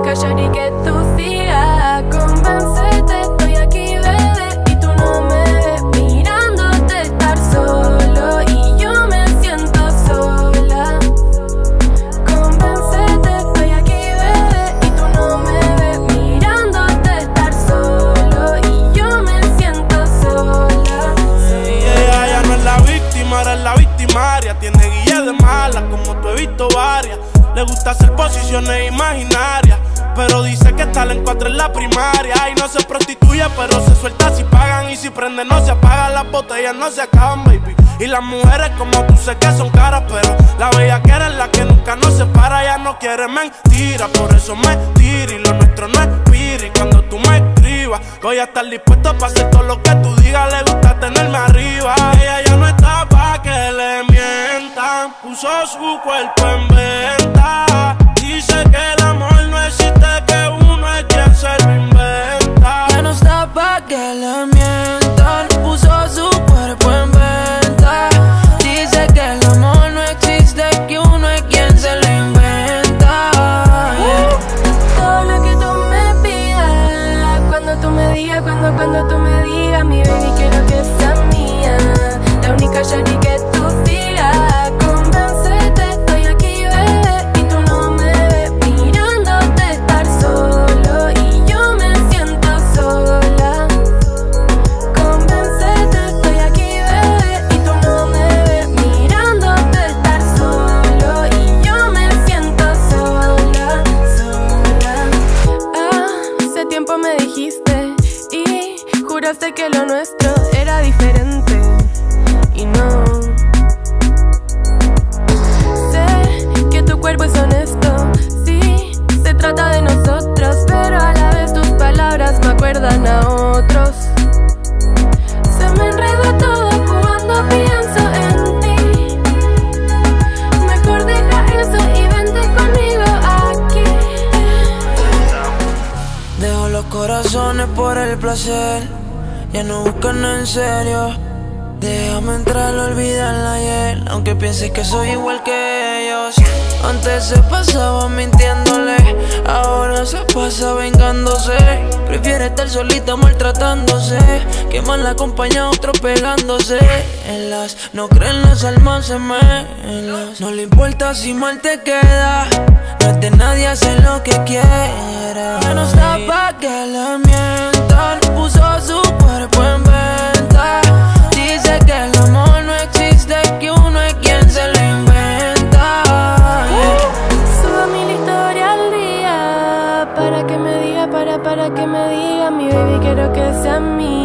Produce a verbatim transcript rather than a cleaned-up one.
única shawty que tú sigas. Convéncete, estoy aquí, bebé, y tú no me ves mirándote estar solo y yo me siento sola. Convéncete, estoy aquí, bebé, y tú no me ves mirándote estar solo y yo me siento sola. Y ella ya no es la víctima, ahora es la victimaria. Tiene guía de mala, como tú he visto varias. Le gusta hacer posiciones imaginarias, pero dice que está en cuatro en la primaria. Y no se prostituye, pero se suelta si pagan. Y si prende no se apagan, las botellas no se acaban, baby. Y las mujeres como tú sé que son caras, pero la bellaquera es la que nunca nos separa. Ella no quiere mentira, por eso me tira. Y lo nuestro no es piri. Cuando tú me escribas, voy a estar dispuesto para hacer todo lo que tú digas. Le gusta tenerme arriba. Ella ya no está pa' que le mientan. Puso su cuerpo en venta. Dice que el amor no existe, que uno es quien se lo inventa. Ya no está pa' que le mientan. Puso su cuerpo en venta. Dice que el amor no existe, que uno es quien se lo inventa. Yeah. Todo lo que tú me pidas, cuando tú me digas, cuando, cuando tú me digas, mi baby quiero que sea mía. La única shawty que tú sigas. Convéncete, estoy aquí, bebé, y tú no me ves mirándote estar solo y yo me siento sola. Convéncete, estoy aquí, bebé, y tú no me ves mirándote estar solo y yo me siento sola, sola. Ah, hace tiempo me dijiste y juraste que lo nuestro era diferente y no. Sé que tu cuerpo es honesto, sí, se trata de nosotros, pero a la vez tus palabras me acuerdan a otros. Se me enreda todo cuando pienso en ti. Mejor deja eso y vente conmigo aquí. Dejo los corazones por el placer, ya no buscan en serio. Déjame entrar, olvidarla ayer, aunque pienses que soy igual que ellos. Antes se pasaba mintiéndole, ahora se pasa vengándose. Prefiere estar solita maltratándose que mal acompañado otro pegándose. En las no creen las almas gemelas. No le importa si mal te queda, no es de nadie, hace lo que quiera. Ya no está pa' que le mientan. Puso su cuerpo en venta. Dice que el amor no existe, que uno es quien se lo inventa. Yeah. Subo mi historia al día para que me diga, para, para que me diga, mi baby quiero que sea mía.